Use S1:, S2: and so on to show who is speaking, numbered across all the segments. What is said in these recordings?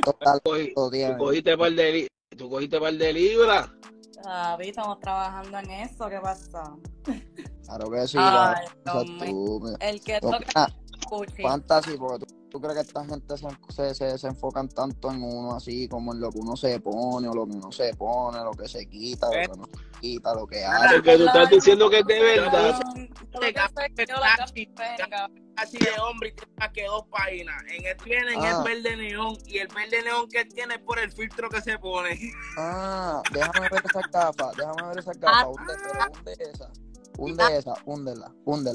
S1: Tú cogiste par de libras.
S2: David, estamos trabajando en eso. ¿Qué pasa?
S3: Claro que sí,
S2: Ay,
S3: claro.
S2: Dios mío.
S3: Tú,
S2: El que
S3: no,
S2: toca escuche.
S3: fantasy, porque tú crees que esta gente se enfocan tanto en uno así, como en lo que uno se pone, o lo que no se pone, lo que se quita, lo que no se quita, lo que hace.
S1: Porque tú estás diciendo que es de verdad.
S4: Así de hombre y tiene más que 2 páginas. En el tienen el verde neón y el verde neón que tiene es por el filtro que se pone.
S3: Déjame ver esas gafas, húndela.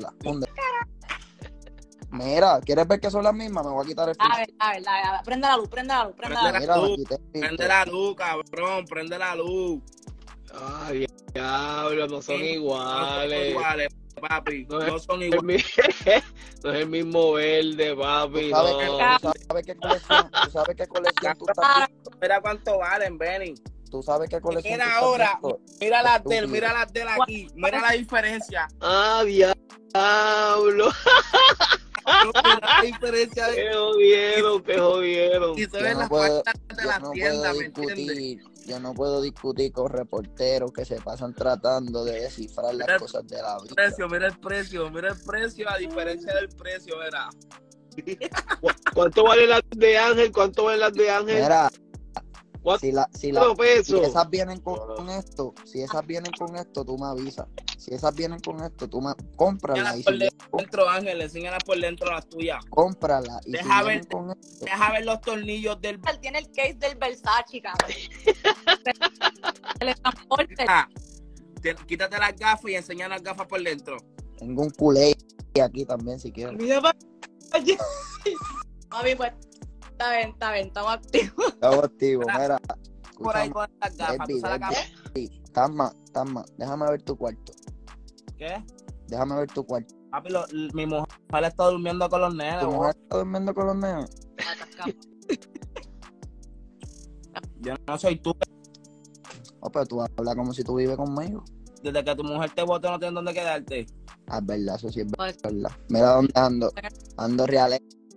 S3: Mira, ¿quieres ver que son las mismas? Me voy a quitar el filtro.
S2: A ver, prende la luz.
S4: Prende la luz, cabrón, prende la luz.
S1: Ay, diablo, no son iguales.
S4: Papi,
S1: No
S4: son
S1: es
S4: iguales.
S1: No es el mismo verde, papi.
S3: ¿Tú sabes qué colección tú estás viendo?
S4: Mira cuánto valen, Benny.
S3: ¿Tú sabes qué colección
S4: Mira
S3: tú estás
S4: ahora,
S3: viendo?
S4: mira las de él aquí. Mira la diferencia.
S1: Ah, diablo.
S4: Mira la diferencia de...
S1: Qué jodieron.
S4: Y se ven las puertas de las tiendas, ¿me entiendes?
S3: Yo no puedo discutir con reporteros que se pasan tratando de descifrar las cosas de la vida.
S4: Mira el precio, a diferencia del precio, verá.
S1: ¿Cuánto vale las de Ángel?
S3: Mira,
S1: pesos.
S3: si esas vienen con esto, tú me avisas. Si esas vienen con esto, tú me cómprala.
S4: Enséñalas por dentro, Ángel, enséñalas por dentro las tuyas.
S3: Cómprala. Y
S4: deja ver los tornillos del...
S2: Él tiene el case del Versace, cabrón. El transporte.
S4: Quítate las gafas y enseña las gafas por dentro.
S3: Tengo un culé aquí también, si quieres.
S2: Mami, pues, está bien, estamos activos.
S3: Estamos activos, mira.
S4: Por ahí con las gafas. ¿Tú sabes las gafas?
S3: Tama, déjame ver tu cuarto.
S4: ¿Qué?
S3: Déjame ver tu cuarto.
S4: Papi, mi mujer está durmiendo con los nenes.
S3: ¿Tu mujer está durmiendo con los nenes?
S4: Yo no soy tú.
S3: Pero tú hablas como si tú vives conmigo.
S4: Desde que tu mujer te botó no tienes dónde quedarte.
S3: Es verdad, eso sí es verdad. Mira dónde ando. Ando real.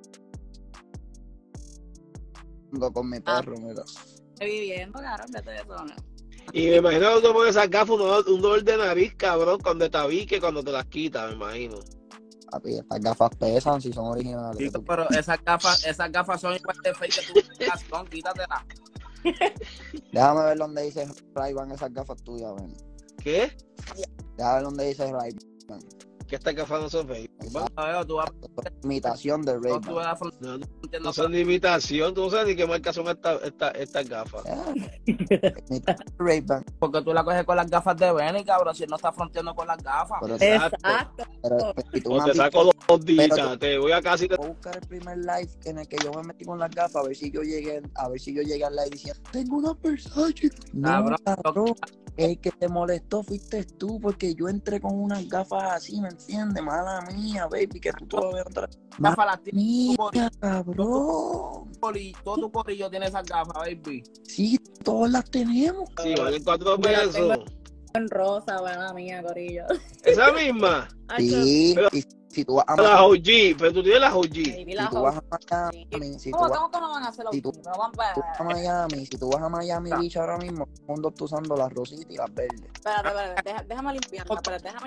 S3: Ando con mi perro, mira.
S2: Estoy viviendo, cabrón, vete de eso, ¿no?
S1: Y me imagino que tú pones esas gafas, un dolor de nariz, cabrón, cuando te tabique, cuando te las quitas, me imagino.
S3: Papi, estas gafas pesan si son originales.
S4: Chico, pero esas gafas son igual de fake que tú son, quítatelas.
S3: Déjame ver dónde dice Ray-Ban esas gafas tuyas, ven.
S1: ¿Qué?
S3: Déjame ver dónde dice Ray-Ban.
S1: Que estas gafas no son fake.
S3: Imitación de Ray-Ban.
S1: No son de imitación, tú no sabes ni qué marca son estas gafas.
S3: Imitación de Ray-Ban.
S4: Porque tú la coges con las gafas de Benny, cabrón, si no estás fronteando con las gafas.
S2: Exacto.
S1: O te saco 2 días, te voy a casi...
S3: Voy a buscar el primer live en el que yo me metí con las gafas, a ver si yo llegué al live diciendo, tengo una Versace. No, cabrón. El que te molestó fuiste tú, porque yo entré con unas gafas así, ¿me entiendes? Mala mía, baby, que tú todavía entras.
S4: Gafas
S3: Mía, cabrón.
S4: Todo tu corillo tiene esas gafas, baby.
S3: Sí, todas las tenemos.
S1: Sí, valen 4 pesos.
S2: En rosa, buena mía, corillo.
S1: ¿Esa misma?
S3: Sí,
S1: pero,
S3: y si tú vas a
S1: las OG, pero tú tienes las OG.
S3: Si tú vas a Miami, si tú vas a Miami Beach ahora mismo, todo el mundo está usando las rositas y las verdes.
S2: Espérate, déjame limpiarla,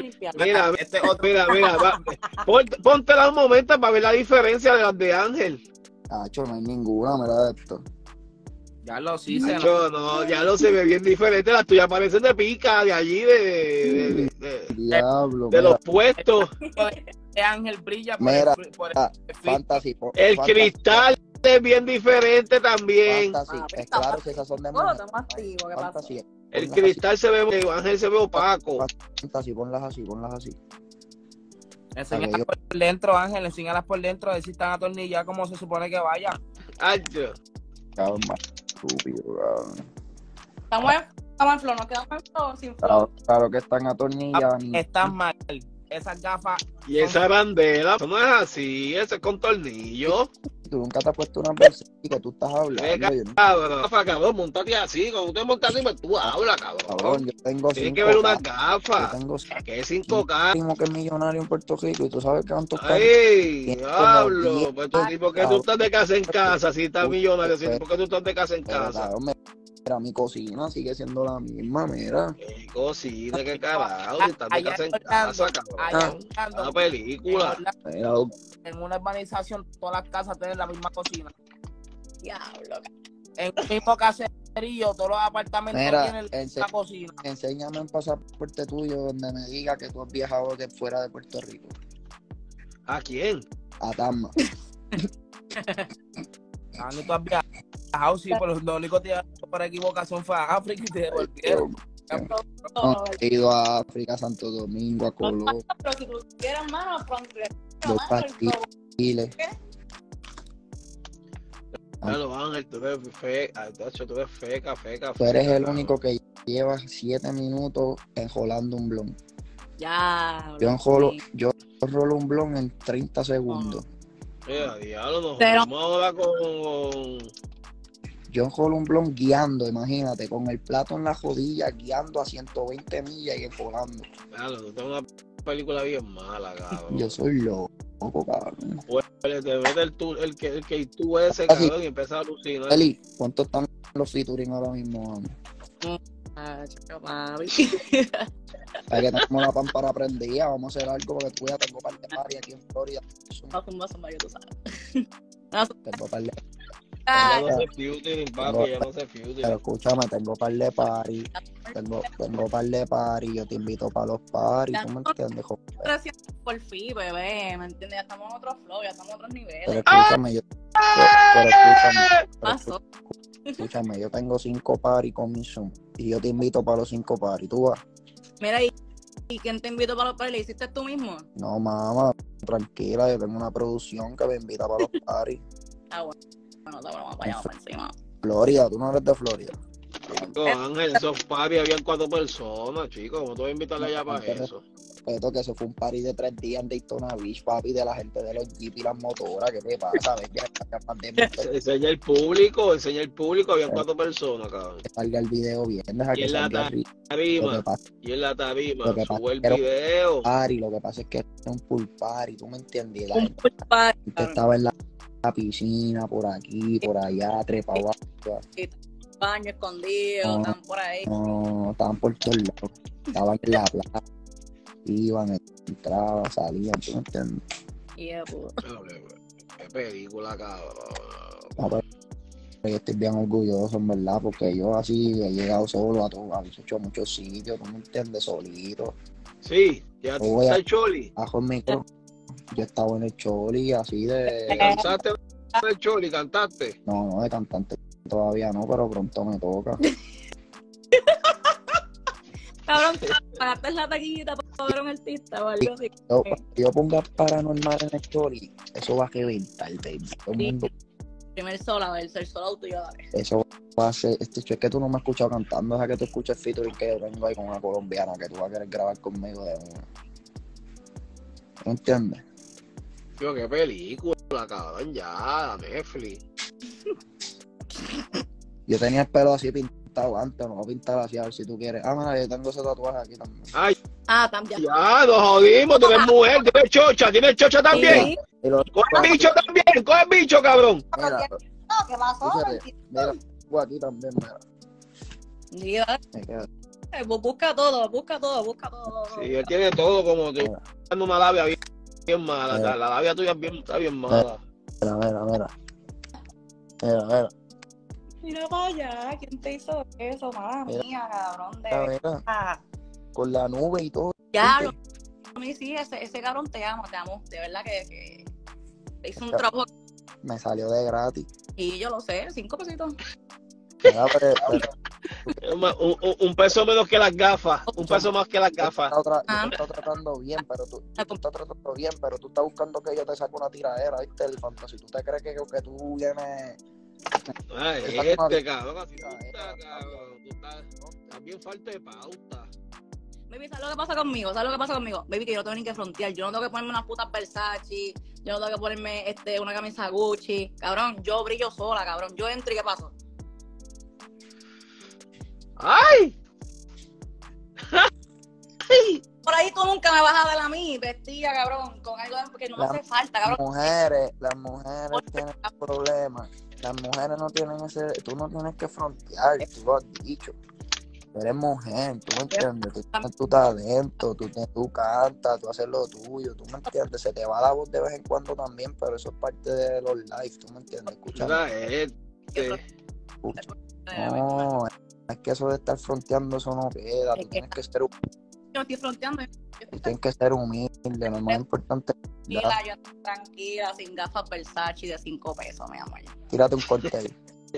S1: Mira, póntela un momento para ver la diferencia de las de Ángel.
S3: Tacho, no hay ninguna, mira esto.
S4: Ya lo sí,
S1: ya lo se ve bien diferente. Las tuyas parecen de pica, de allí,
S3: Diablo,
S1: de los puestos.
S4: Ángel brilla
S3: por el Fantasy.
S1: El cristal es bien diferente también.
S3: Fantasy, es claro que esas son de Fantasy.
S1: El cristal se ve, Ángel se ve opaco.
S3: Fantasy, ponlas así.
S4: Enséñalas por dentro, Ángel, enséñalas por dentro, a ver si están atornilladas como se supone que vayan.
S1: Ay,
S3: cabrón, más estúpido, cabrón.
S2: Estamos en flow, nos quedamos en flow sin flow.
S3: Claro que están atornilladas.
S4: Están mal. Esas gafas.
S1: Y esa bandera, eso no es así, ese es con tornillo.
S3: tú nunca te has puesto una bolsa y que tú estás hablando.
S1: Cabrón, montate así. Cuando tú te montas así, pues tú hablas, cabrón.
S3: Yo tengo
S1: Tienes que ver unas gafas.
S3: Yo tengo
S1: que es 5K.
S3: que es millonario en Puerto Rico y tú sabes cuántos
S1: ¡Ay! ¡Diablo! Pues ¿por qué tú estás de casa en casa si estás millonario? ¿Por qué tú estás de casa en casa?
S3: Mira, mi cocina sigue siendo la misma, mira.
S1: ¿Qué cocina? ¿Qué carajo? Si estás de casa en casa, cabrón. Una película.
S4: En una urbanización, todas las casas tienen la misma cocina.
S2: Diablo.
S4: En el mismo caserío, todos los apartamentos tienen la cocina.
S3: Enséñame un pasaporte tuyo donde me diga que tú has viajado de fuera de Puerto Rico.
S1: ¿A quién?
S3: A Tamma.
S4: No tú has viajado, sí, pero lo único que te por equivocación fue a África y te devolvieron.
S3: No, he ido a África, Santo Domingo, a Colombia.
S2: Pero si tú quieras, mano,
S3: Voy para Chile.
S1: Claro, Ángel, tú eres feca.
S3: Tú eres el único que lleva 7 minutos enjolando un blon.
S2: Ya.
S3: Yo rolo un blon en 30 segundos.
S1: Diablo, nos vamos ahora con...
S3: Yo enjolo un blon guiando, imagínate, con el plato en la rodilla, guiando a 120 millas y enjolando.
S1: Claro, tú tienes una película bien mala, cabrón.
S3: Yo soy loco, cabrón.
S1: Pues te mete el que tú ese, cabrón, y empieza a alucinar.
S3: Eli, ¿cuánto están los featuring ahora mismo? Hay que tenemos la pámpara prendida, vamos a hacer algo porque tú ya tengo par de party aquí en Florida.
S2: Tú sabes.
S3: Tengo par de...
S1: Ya no sé featuring, papi, ya no sé featuring.
S3: Pero escúchame, tengo par de party, tengo par de party, yo te invito para los party, ¿tú me entiendes?
S2: Gracias por fin, bebé, ¿me entiendes? Ya estamos en otro flow, ya estamos en otros niveles.
S3: Pero escúchame,
S2: Pasó.
S3: escúchame, yo tengo 5 party con mi Zoom y yo te invito para los 5 party, ¿tú vas?
S2: Mira, ¿y quién te invitó para los party? ¿Le hiciste tú mismo?
S3: No, mamá, tranquila, yo tengo una producción que me invita para los party.
S2: Bueno, vamos para allá, para encima.
S3: Florida, tú no eres de Florida.
S1: Ángel, esos party habían 4 personas, chicos. ¿Cómo te voy a invitarle allá para eso?
S3: Respeto que eso fue un party de 3 días en Daytona Beach, papi, de la gente de los jeep y las motoras. ¿Qué te pasa? ¿Ves? Ya esta pandemia.
S1: Enseña el público. Habían 4 personas, cabrón.
S3: Que salga el video bien. Deja
S1: y
S3: que
S1: en la tarima, sube el video.
S3: Party, lo que pasa es que es un pool party, ¿tú me entiendes? La
S2: Un
S3: gente
S2: pool party.
S3: estaba en la piscina, por aquí, por allá, trepado.
S2: Baño escondido, están por ahí.
S3: No, estaban por todos lados. Estaban en la playa. Iban, entraban, salían, ¿tú me entiendes?
S1: Qué película, cabrón.
S3: Yo estoy bien orgulloso, en verdad, porque yo así he llegado solo a todo, he hecho muchos sitios, ¿tú me entiendes? Solito.
S1: Sí, ya tú estás Choli.
S3: Bajo el micro. Yo estaba en el Choli, así de...
S1: ¿Cantaste en el Choli? ¿Cantaste?
S3: No, de cantante todavía no, pero pronto me toca.
S2: Cabrón, pagaste la taquillita para ver un artista o algo así.
S3: Yo ponga paranormal en el Choli, eso va a reventar, baby. Todo el mundo.
S2: Primer solo, el solo tuyo, dale.
S3: Eso va a ser, es que tú no me has escuchado cantando, deja que tú escuches el featuring que yo tengo ahí con una colombiana que tú vas a querer grabar conmigo de una. ¿No entiendes?
S1: Tío, qué película, cabrón, ya, Netflix.
S3: Yo tenía el pelo así pintado antes, no voy a pintar así a ver si tú quieres. Mira, yo tengo ese tatuaje aquí también.
S1: Ay,
S2: también.
S1: Ya, nos jodimos, tú eres mujer, tienes chocha también.
S2: Sí.
S1: Coge el bicho también, coge el bicho, cabrón.
S3: Mira,
S2: ¿Qué pasó?
S3: mira, tengo aquí también, mira.
S2: Busca todo.
S1: Sí, él tiene todo como tú. Dando una labia bien mala, la labia tuya está bien mala.
S3: Mira.
S2: Mira para allá, ¿quién te hizo eso? Madre mía, cabrón.
S3: Mira. Con la nube y todo.
S2: Ya, a mí sí, ese cabrón te amo. De verdad que te hizo un trabajo.
S3: Me salió de gratis.
S2: Y yo lo sé, 5 pesitos.
S3: Mira, pero,
S1: Un peso menos que las gafas, un peso más que las gafas.
S3: Yo te estoy tratando bien, pero tú estás buscando que yo te saque una tiradera, ¿viste? El fantasy. ¿Tú te crees que tú vienes?
S1: Ay, cabrón, así tú estás, cabrón. Tú estás bien falta de pauta.
S2: Baby, ¿sabes lo que pasa conmigo? ¿Sabes lo que pasa conmigo? Baby, que yo no tengo ni que frontear. Yo no tengo que ponerme unas putas Versace. Yo no tengo que ponerme una camisa Gucci. Cabrón, yo brillo sola, cabrón. Yo entro y ¿qué pasó?
S1: ¡Ay!
S2: Por ahí tú nunca me vas a ver a mí vestida, cabrón, con algo que no me hace falta, cabrón.
S3: Las mujeres tienen problemas. Las mujeres no tienen tú no tienes que frontear, tú lo has dicho. Tú eres mujer, tú me entiendes, tú tienes tu talento, tú cantas, tú haces lo tuyo, tú me entiendes, se te va la voz de vez en cuando también, pero eso es parte de los lives, tú me entiendes, escúchame. No, es que eso de estar fronteando, eso no queda, tú tienes que ser humilde.
S2: Yo estoy fronteando.
S3: Tú tienes que ser humilde, lo más importante es
S2: yo estoy tranquila, sin gafas Versace de 5 pesos, mi amor.
S3: Tírate un corte ahí.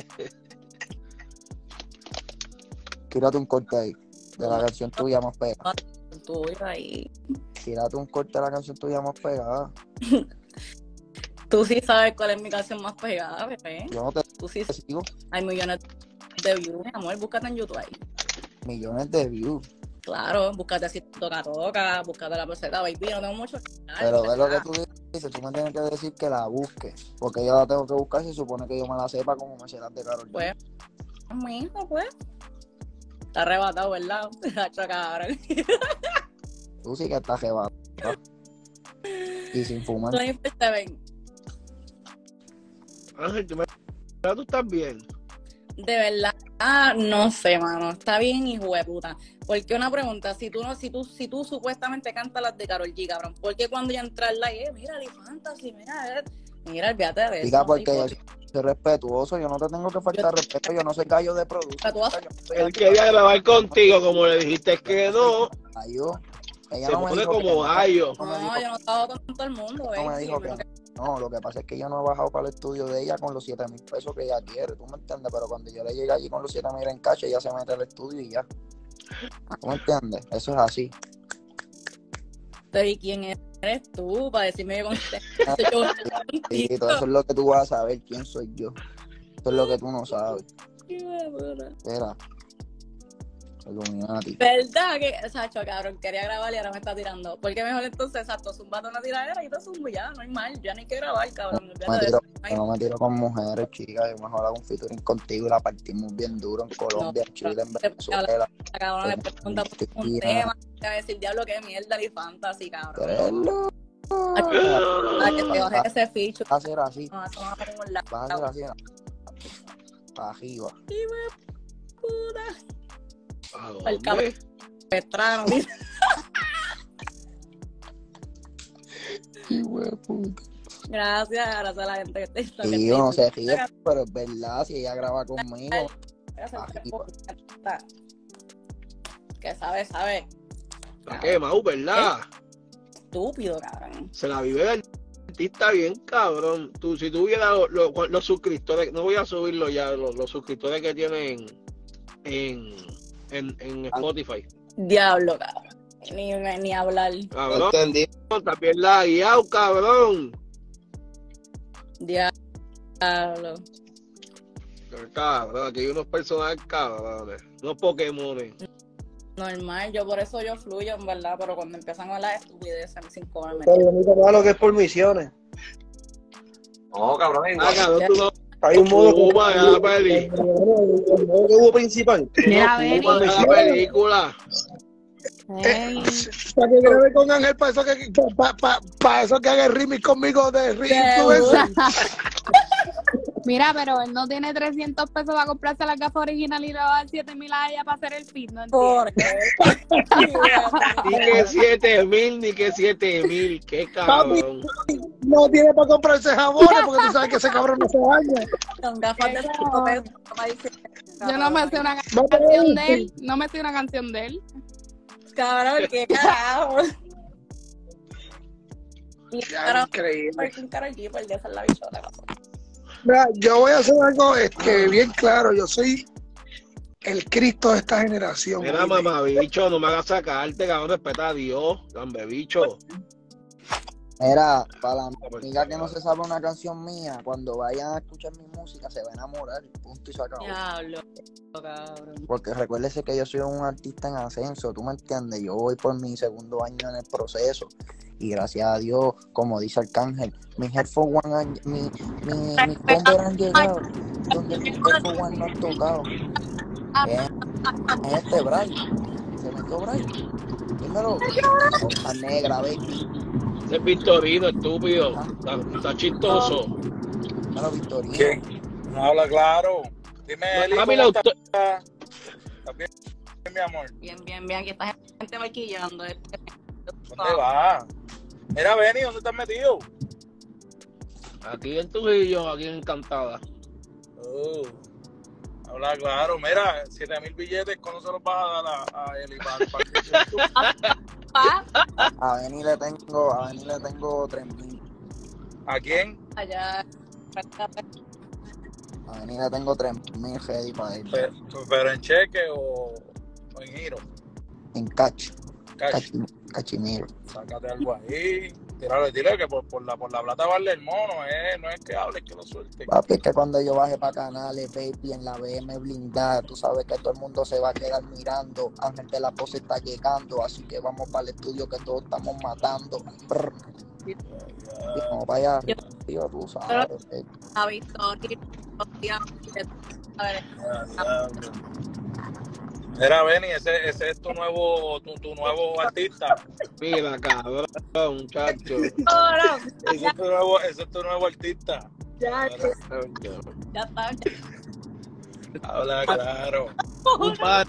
S3: Tírate un corte ahí de la canción tuya más pegada. Tírate un corte de la canción tuya más pegada.
S2: Tú sí sabes cuál es mi canción más pegada, bebé.
S3: Yo no te
S2: Tú sí
S3: sigo.
S2: Hay millones de views, mi amor. Búscate en YouTube ahí.
S3: Millones de views.
S2: Claro, búscate así toca, búscate la peseta, baby. No tengo mucho.
S3: Pero ve lo que tú dices, tú me tienes que decir que la busques. Porque yo la tengo que buscar, se supone que yo me la sepa como me sé las de Karol G.
S2: Pues, mi hijo, pues. Está arrebatado, ¿verdad? Cabrón.
S3: Tú sí que estás arrebatado. Y sin fumar.
S2: 24/7.
S1: Ángel, tú estás bien.
S2: De verdad, no sé, mano. Está bien, hijo de puta. Porque una pregunta, si tú supuestamente cantas las de Karol G, cabrón, ¿por qué cuando ya entra al live, mira, el Fantasy, mira, olvídate de eso?
S3: Diga, porque yo soy respetuoso, yo no te tengo que faltar respeto, yo no soy gallo de producto.
S1: Él quería grabar contigo, como le dijiste que no.
S3: Ella
S1: se
S3: no me
S1: pone
S3: dijo
S1: como gallo.
S2: No, yo no estaba con todo el mundo,
S3: no me dijo que no, lo que pasa es que yo no he bajado para el estudio de ella con los 7,000 pesos que ella quiere, ¿tú me entiendes? Pero cuando yo le llegue allí con los 7,000 en cash, ella se mete al estudio y ya. ¿Tú me entiendes? Eso es así.
S2: Pero ¿y quién eres tú para decirme que
S3: Y todo eso es lo que tú vas a saber, quién soy yo. Eso es lo que tú no sabes. Espera. Illuminati.
S2: ¿Verdad que, Sacho, cabrón, quería grabar y ahora me está tirando? Porque mejor entonces, exacto, zumba una tiradera y te zumbo ya, no hay mal, ya no hay que grabar, cabrón.
S3: No me tiro con mujeres, chicas, yo mejor hago un featuring contigo y la partimos bien duro en Colombia, en Chile, en Venezuela.
S2: Cabrón, le pregunta por un tema, te va a decir, diablo, qué mierda, el Fantasy, cabrón. A que te bajes ese ficho.
S3: Va a ser así.
S2: No, eso no va a ningún lado.
S3: Va a ser así. Para arriba.
S2: Y me puta.
S1: El
S2: cabrón Petrano. Gracias a la gente que está.
S3: Y yo no sé ríe, pero es verdad, si ella graba conmigo.
S2: Que sabe.
S1: ¿Para qué, Mau, verdad?
S2: Estúpido, cabrón.
S1: Se la vive el artista bien, cabrón. Si tú vieras los suscriptores, no voy a subirlo ya, los suscriptores que tienen en Spotify.
S2: Diablo, cabrón. Ni hablar.
S1: Cabrón, entendí. También la guiado, cabrón.
S2: Diablo.
S1: Cabrón, aquí hay unos personajes cabrones, unos Pokémones.
S2: Normal, por eso yo fluyo, en verdad, pero cuando empiezan a hablar estupideces sin comerme.
S5: Pero lo único malo que es por misiones.
S1: No, cabrón, cabrón, tú no.
S5: Hay un modo
S1: que
S5: hubo principal.
S2: Mira,
S1: la película.
S5: Para que grabe con Ángel, para eso que haga el remix conmigo de Influencer.
S6: Mira, pero él no tiene 300 pesos para comprarse las gafas originales y le va a dar 7,000 a ella para hacer el fit, ¿no
S1: entiendes? Ni que 7,000, qué cabrón.
S5: No tiene para comprarse jabones porque tú sabes que ese cabrón no se baña.
S2: Con gafas de 5 pesos.
S6: Yo no me sé una canción de él. No me sé una canción de él.
S2: Cabrón, qué carajo.
S5: Increíble.
S2: Un Karol G, por Dios, es la bichota.
S5: Mira, yo voy a hacer algo bien claro. Yo soy el Cristo de esta generación.
S1: Mira, mamá, bicho, no me hagas sacarte, cabrón, respeta a Dios, gambe, bicho.
S3: Mira, para la amiga que no se sabe una canción mía, cuando vayan a escuchar mi música se va a enamorar, punto y se acabó.
S2: Diablo, cabrón.
S3: Porque recuérdese que yo soy un artista en ascenso, ¿tú me entiendes? Yo voy por mi segundo año en el proceso y gracias a Dios, como dice Arcángel, mis Headphone One, mis combos han llegado donde mis Headphone One no han tocado. Es este Bray, se metió Bray, dímelo, hoja negra, baby.
S1: Ese es Victorino, estúpido. Está chistoso.
S3: Dímelo, Victorino.
S7: ¿Qué? No habla claro. Dime, Eli,
S1: Mami,
S7: ¿cómo
S1: la
S7: estás? ¿Estás bien, mi amor?
S2: Bien, aquí está gente maquillando.
S7: ¿Dónde vas? Mira, Benny, ¿dónde estás metido?
S1: Aquí en Trujillo, aquí en Encantada.
S7: Oh, habla claro. Mira, 7,000 billetes, ¿cuándo se los vas a dar a Eli?
S3: A Benny le tengo 3,000.
S7: ¿A quién?
S2: Allá.
S3: A Benny le tengo 3,000 ready para ir.
S7: ¿Pero en cheque o en giro?
S3: En cash.
S7: Cash.
S3: Cachimiro.
S7: Sácate algo ahí. Dile que por la plata vale el mono, no es que hables, que lo suelte.
S3: Papi, es que cuando yo baje para canales, baby, en la BM blindada, tú sabes que todo el mundo se va a quedar mirando. Ángel de la Pose está llegando, así que vamos para el estudio que todos estamos matando. Brr. Y vamos para allá, tío, tú sabes.
S2: A Victoria. A ver.
S7: Mira, Benny, ese es tu nuevo artista.
S1: Mira, cabrón, muchacho.
S7: Ese es tu nuevo artista.
S2: Ya está.
S7: Habla claro.
S1: Un par.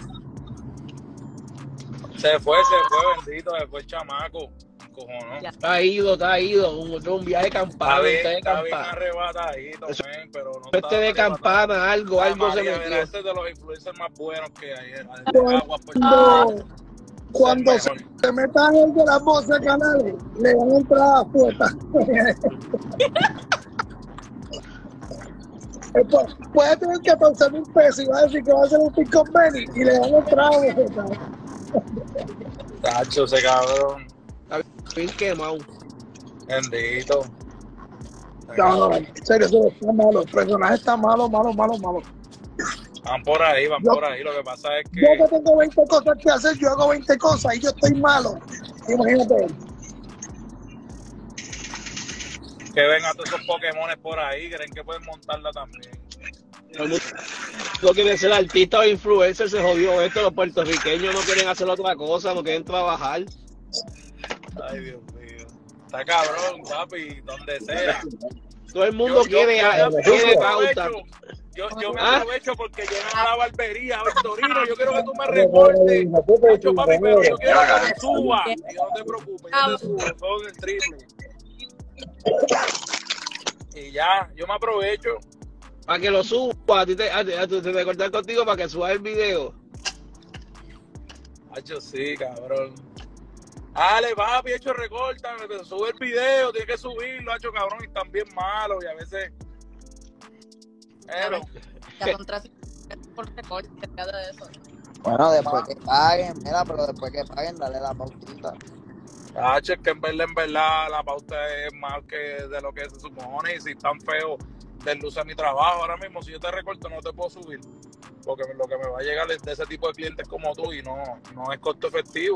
S7: Se fue, bendito, se fue el chamaco. Cojonó.
S1: Está ido. Un viaje de campana.
S7: Está bien arrebatadito, pero no
S1: Este de campana, algo se
S7: María,
S1: metió.
S7: mira, este es de los influencers más buenos que hay.
S5: Cuando se metan el de las voces canales, le van a entrar a puerta. Puede tener 14,000 pesos y va a decir que va a hacer un pick con Benny y le van a entrar a puerta.
S7: Tacho, ese cabrón.
S1: Bien quemado.
S7: Bendito.
S5: No, en serio, eso está malo. El personaje está malo.
S7: Van por ahí. Lo que pasa es
S5: Yo que
S7: que
S5: tengo 20 cosas que hacer, yo hago 20 cosas y yo estoy malo. Imagínate.
S7: ven a todos esos Pokémones por ahí, creen que pueden montarla también.
S1: No quieren ser artistas o influencers, se jodió esto. Los puertorriqueños no quieren hacer otra cosa, no quieren trabajar.
S7: Ay, Dios mío. Está cabrón, papi, donde sea.
S1: Todo el mundo quiere pauta.
S7: Yo me aprovecho porque llegan a la barbería, Victorino. Yo quiero que tú me reportes. Yo, papi, pero yo quiero que me suba. Y no te preocupes, yo te subo todo el triple. Y ya, yo me aprovecho.
S1: Para que lo suba, a ti te cortar contigo para que subas el video.
S7: Hacho, sí, cabrón. Dale, papi, hecho recorta, me sube el video, tienes que subirlo, hacho, cabrón, y están bien malos y a veces. Pero.
S2: Ya contra por recorte, de eso.
S3: Bueno, después que paguen, pero después que paguen, dale la pautita.
S7: Hacho, es que en verdad, la pauta es más que de lo que se supone, y si están feos, desluce mi trabajo. Ahora mismo, si yo te recorto, no te puedo subir. Porque lo que me va a llegar es de ese tipo de clientes como tú y no es costo efectivo.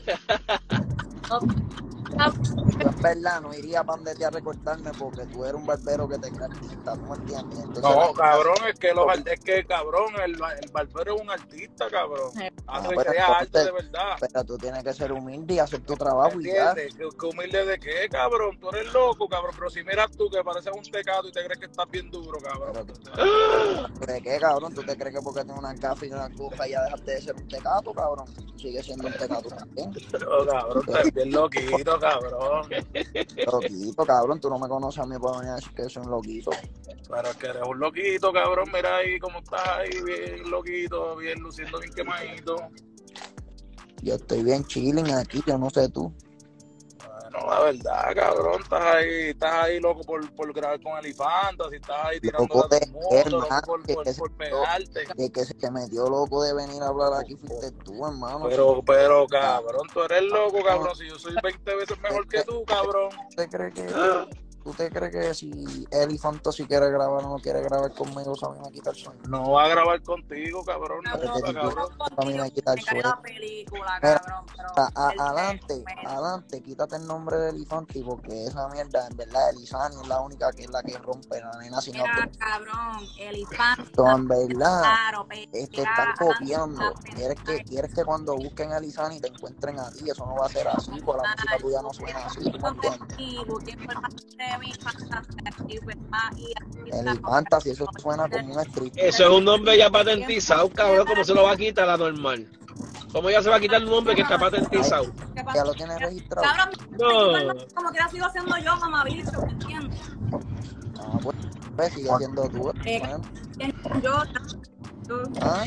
S3: Yo en verdad no iría para donde te a recortarme porque tú eres un barbero que te crea artista, ¿tú me entiendes? Entonces,
S7: No, cabrón, cabrón, el barbero es un artista, cabrón. Crea arte de verdad.
S3: Pero tú tienes que ser humilde y hacer tu trabajo y ya.
S7: ¿Qué humilde de qué, cabrón? Tú eres loco, cabrón. Pero si miras tú que pareces un tecato y te crees que estás bien duro, cabrón.
S3: ¿De qué, cabrón? ¿Tú te crees que porque tienes una gafa y una coja ya dejaste de ser un tecato, cabrón? Sigue siendo un tecato también.
S7: No, cabrón, estás bien loquito, cabrón.
S3: Loquito, cabrón. Tú no me conoces a mí para venir a decir que soy un loquito.
S7: Pero es que eres un loquito, cabrón. Mira ahí cómo estás ahí, bien loquito, bien luciendo bien quemadito.
S3: Yo estoy bien chilling aquí, yo no sé tú.
S7: No, la verdad, cabrón, estás ahí loco por grabar con Elifanta, si estás ahí tirando
S3: Loco
S7: a todo
S3: de
S7: el mundo,
S3: hermano,
S7: loco por pegarte.
S3: de que se metió loco de venir a hablar aquí fuiste tú, hermano.
S7: Pero, cabrón, tú eres loco, cabrón, si yo soy 20 veces mejor que tú, cabrón.
S3: ¿Tú te crees que si Elifanta si quiere grabar o no quiere grabar conmigo, se me va a quitar el sueño?
S7: No va a grabar contigo, cabrón,
S2: Cabrón,
S3: A mí me quita el
S2: me cae
S3: sueño.
S2: la película,
S3: Mira,
S2: cabrón. Pero
S3: Adelante, quítate el nombre de Elifanti porque esa mierda, en verdad, Elizani es la única que es la que rompe la nena, sino
S2: mira,
S3: que
S2: cabrón, Elifanta.
S3: en verdad
S2: Claro,
S3: te estás copiando. ¿Quieres que cuando busquen a Elizani te encuentren a ti? Eso no va a ser así, porque la música tuya no suena así, ¿tú me entiendes? El fantasy, eso suena como un street.
S1: Eso es un nombre ya patentizado, cabrón. ¿Cómo se lo va a quitar a normal? ¿Cómo ya se va a quitar un nombre que está patentizado?
S3: Ya lo tienes registrado.
S2: Cabrón,
S1: No.
S2: como que la sigo haciendo yo, mamabicho, ¿me entiendes?
S3: Ah, pues sigue siendo tú.
S2: Yo,
S3: ¿Ah?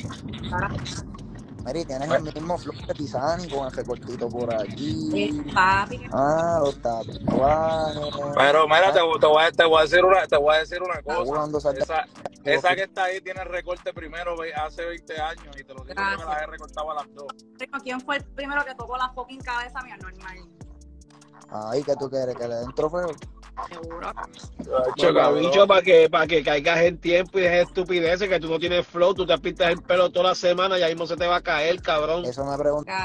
S3: Mary, tienes el mismo flow que Tizani con el recortito por allí.
S2: papi.
S3: Ah, los tatuajes.
S7: Pero mira, te voy a decir una
S3: Cuando
S7: cosa.
S3: salga-
S7: Esa que está ahí tiene el recorte primero hace 20 años y te lo digo que me las he recortado a las 2.
S2: ¿Quién fue el primero que tocó la fucking cabeza mía? Normal.
S3: Ay, ¿qué tú quieres? ¿Que le den trofeo?
S2: Seguro.
S1: Bicho, para que caigas en tiempo y dejes estupideces, que tú no tienes flow, tú te pintas el pelo toda la semana y ahí mismo se te va a caer, cabrón.
S3: Eso me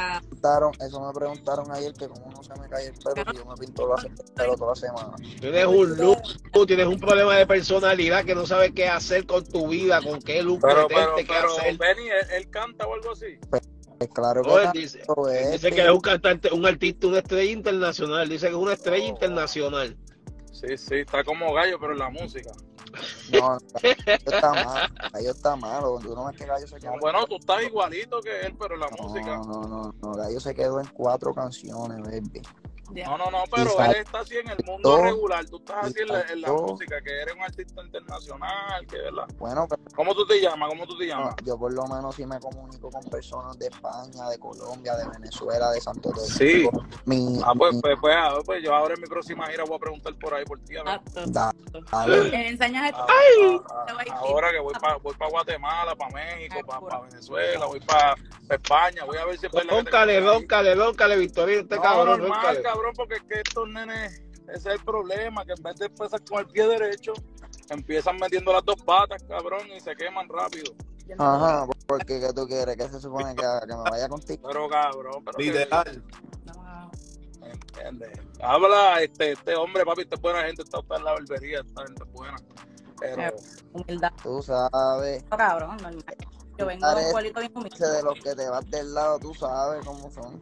S3: preguntaron ayer que cómo no se me cae el pelo si yo me pinto el pelo toda la semana.
S1: Tienes un look, tú tienes un problema de personalidad que no sabes qué hacer con tu vida, con qué look meterte, qué hacer.
S7: Benny, ¿él canta o algo así?
S3: Pues claro que
S1: Oye,
S3: no,
S1: dice que es un cantante, un artista, una estrella internacional. Dice que es una estrella internacional.
S7: Sí, está como gallo, pero en la música.
S3: No, Gallo está malo. Tú no ves que Gallo se quedó.
S7: No, bueno, tú estás igualito que él, pero en la música.
S3: No, Gallo se quedó en 4 canciones, baby.
S7: No, pero él está así en el mundo regular. Tú estás así en la música, que eres un artista internacional, que verdad.
S3: Bueno, pero
S7: ¿Cómo tú te llamas?
S3: yo por lo menos sí me comunico con personas de España, de Colombia, de Venezuela, de Santo Domingo.
S7: Sí. Pues yo ahora en mi próxima gira voy a preguntar por ahí por ti. A ver.
S2: Me enseñas esto.
S7: Ahora que voy para Guatemala, para México, para Venezuela, voy para España, voy a ver si es verdad.
S1: Róncale, Victorino, este cabrón.
S7: Normal, cabrón, porque es que estos nenes, ese es el problema, que en vez de empezar con el pie derecho, empiezan metiendo las 2 patas, cabrón, y se queman rápido.
S3: Ajá, porque ¿qué tú quieres? ¿Qué se supone que haga? ¿Que me vaya contigo?
S7: Pero cabrón,
S8: literal.
S7: ¿Entiendes? Habla, este hombre, papi, esta es buena gente, está en la barbería, esta gente es buena. Pero
S2: humildad.
S3: Tú sabes.
S2: No, cabrón, normal. Yo vengo de un pueblito bien humilde.
S3: De los que te vas del lado, tú sabes cómo son.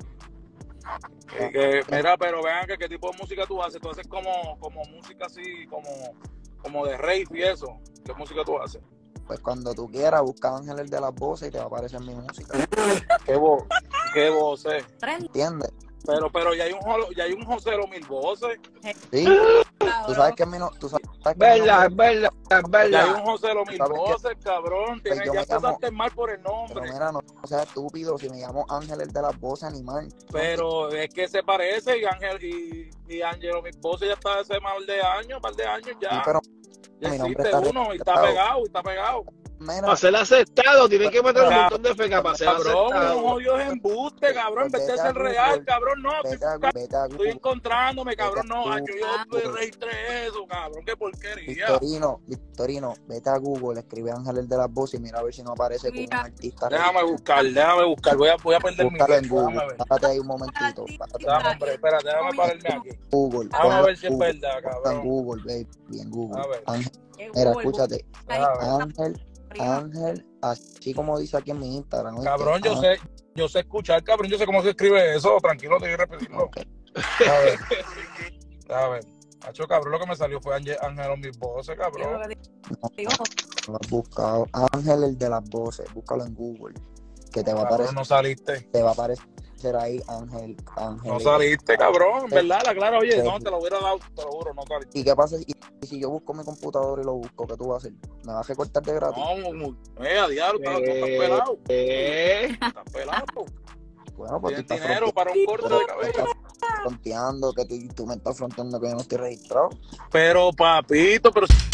S7: mira, pero vean que qué tipo de música tú haces. Tú haces como música así, como de rave y eso. ¿Qué música tú haces?
S3: Pues cuando tú quieras, busca Ángeles de las Voces y te va a aparecer mi música.
S7: ¿Qué voz es?
S3: ¿Entiendes?
S7: Pero ya hay un Josero Mil Voces.
S3: Sí. Tú sabes que tú sabes que
S1: Verdad.
S7: Ya hay un Josero Mil Voces, cabrón.
S3: Pues yo
S7: ya
S3: me llamo-
S7: empezaste mal por el nombre.
S3: Pero mira, no seas estúpido si me llamo Ángeles de las Voces Animal.
S7: Pero es que se parece y Ángelo Mil Voces ya está hace par de años ya.
S3: Sí, pero
S7: Ya
S3: mi nombre
S7: existe
S3: está
S7: uno y está pegado.
S3: mira,
S1: Para ser aceptado, tienen que meter un montón de feca para ser
S7: Cabrón,
S1: aceptado.
S7: un jodido embuste, cabrón, en vez de ser real, cabrón, no,
S3: vete a
S7: estoy
S3: Google.
S7: encontrándome, cabrón, no,
S3: Vete a
S7: yo
S3: Google.
S7: registré eso, cabrón, qué porquería.
S3: Victorino, vete a Google, escribe Ángeles de las Voces y mira a ver si no aparece como un artista.
S7: Déjame buscar, voy a perder mi
S3: Búscalo en
S7: tiempo, déjame
S3: Google.
S7: ver.
S3: Párate ahí un momentito.
S7: Espérate, déjame pararme aquí.
S3: Google.
S7: Vamos a
S3: ponlo
S7: ver si es
S3: Google,
S7: verdad,
S3: ponlo en
S7: cabrón.
S3: Google, baby, en Google.
S7: A ver.
S3: Mira, escúchate.
S7: A ver.
S3: Ángel, así como dice aquí en mi Instagram. ¿oíste?
S7: Cabrón, yo sé escuchar, cabrón, yo sé cómo se escribe eso, tranquilo, te voy a repetirlo.
S3: Ok.
S7: A ver, Hacho, cabrón, lo que me salió fue Ángelo Mis Voces, cabrón.
S3: Lo has buscado. Ángeles de las Voces, búscalo en Google. Que te va a
S7: Cabrón,
S3: aparecer.
S7: no saliste.
S3: Te va a aparecer ahí Ángel.
S7: No saliste, cabrón, en verdad, la clara, oye, no, te lo hubiera dado, te lo juro, no saliste.
S3: ¿Y qué pasa si yo busco mi computador y lo busco? ¿Qué tú vas a hacer? ¿Me vas a recortar de gratis?
S7: No, a diablo, estás pelado. Estás pelado.
S3: Bueno, pues
S7: Tienes dinero para un corte de cabello.
S3: fronteando, que tú me estás fronteando que yo no estoy registrado.
S7: Pero papito, pero